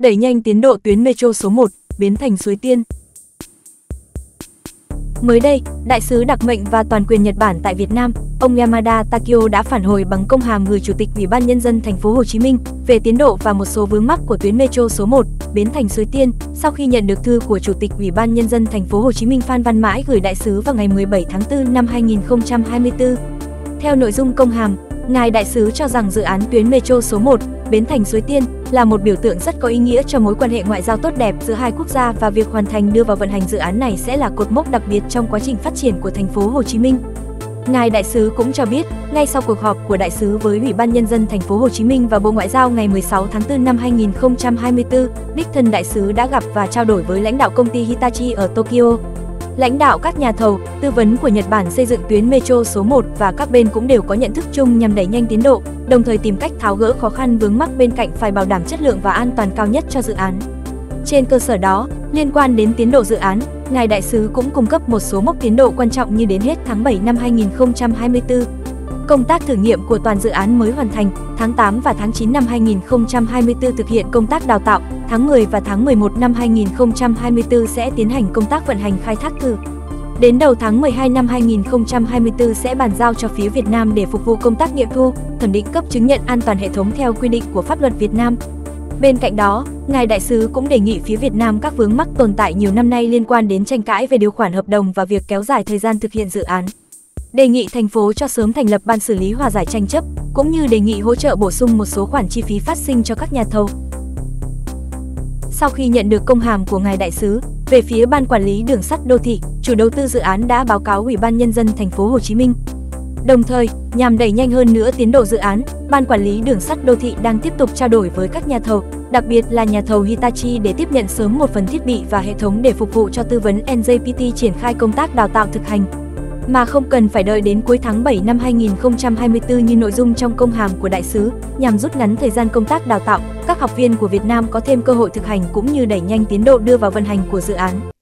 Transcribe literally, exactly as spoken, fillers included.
đẩy nhanh tiến độ tuyến Metro số một, Bến Thành Suối Tiên. Mới đây, Đại sứ đặc mệnh và toàn quyền Nhật Bản tại Việt Nam, ông Yamada Takio đã phản hồi bằng công hàm gửi Chủ tịch Ủy ban Nhân dân Thành phố Hồ Chí Minh về tiến độ và một số vướng mắc của tuyến Metro số một, Bến Thành Suối Tiên, sau khi nhận được thư của Chủ tịch Ủy ban Nhân dân Thành phố Hồ Chí Minh Phan Văn Mãi gửi đại sứ vào ngày mười bảy tháng tư năm hai nghìn không trăm hai mươi tư. Theo nội dung công hàm, Ngài Đại sứ cho rằng dự án tuyến Metro số một, Bến Thành Suối Tiên là một biểu tượng rất có ý nghĩa cho mối quan hệ ngoại giao tốt đẹp giữa hai quốc gia và việc hoàn thành đưa vào vận hành dự án này sẽ là cột mốc đặc biệt trong quá trình phát triển của thành phố Hồ Chí Minh. Ngài Đại sứ cũng cho biết, ngay sau cuộc họp của Đại sứ với Ủy ban Nhân dân Thành phố Hồ Chí Minh và Bộ Ngoại giao ngày mười sáu tháng tư năm hai nghìn không trăm hai mươi tư, đích thân Đại sứ đã gặp và trao đổi với lãnh đạo công ty Hitachi ở Tokyo. Lãnh đạo các nhà thầu, tư vấn của Nhật Bản xây dựng tuyến Metro số một và các bên cũng đều có nhận thức chung nhằm đẩy nhanh tiến độ, đồng thời tìm cách tháo gỡ khó khăn vướng mắc bên cạnh phải bảo đảm chất lượng và an toàn cao nhất cho dự án. Trên cơ sở đó, liên quan đến tiến độ dự án, Ngài Đại sứ cũng cung cấp một số mốc tiến độ quan trọng như đến hết tháng bảy năm hai nghìn không trăm hai mươi tư. Công tác thử nghiệm của toàn dự án mới hoàn thành, tháng tám và tháng chín năm hai nghìn không trăm hai mươi tư thực hiện công tác đào tạo, tháng mười và tháng mười một năm hai nghìn không trăm hai mươi tư sẽ tiến hành công tác vận hành khai thác thử. Đến đầu tháng mười hai năm hai nghìn không trăm hai mươi tư sẽ bàn giao cho phía Việt Nam để phục vụ công tác nghiệm thu, thẩm định cấp chứng nhận an toàn hệ thống theo quy định của pháp luật Việt Nam. Bên cạnh đó, Ngài Đại sứ cũng đề nghị phía Việt Nam các vướng mắc tồn tại nhiều năm nay liên quan đến tranh cãi về điều khoản hợp đồng và việc kéo dài thời gian thực hiện dự án. Đề nghị thành phố cho sớm thành lập ban xử lý hòa giải tranh chấp, cũng như đề nghị hỗ trợ bổ sung một số khoản chi phí phát sinh cho các nhà thầu. Sau khi nhận được công hàm của Ngài Đại sứ, về phía Ban Quản lý Đường sắt Đô thị, chủ đầu tư dự án đã báo cáo Ủy ban Nhân dân Thành phố Hồ Chí Minh. Đồng thời, nhằm đẩy nhanh hơn nữa tiến độ dự án, Ban Quản lý Đường sắt Đô thị đang tiếp tục trao đổi với các nhà thầu, đặc biệt là nhà thầu Hitachi để tiếp nhận sớm một phần thiết bị và hệ thống để phục vụ cho tư vấn en gi pê tê triển khai công tác đào tạo thực hành, mà không cần phải đợi đến cuối tháng bảy năm hai nghìn không trăm hai mươi tư như nội dung trong công hàm của Đại sứ, nhằm rút ngắn thời gian công tác đào tạo, các học viên của Việt Nam có thêm cơ hội thực hành cũng như đẩy nhanh tiến độ đưa vào vận hành của dự án.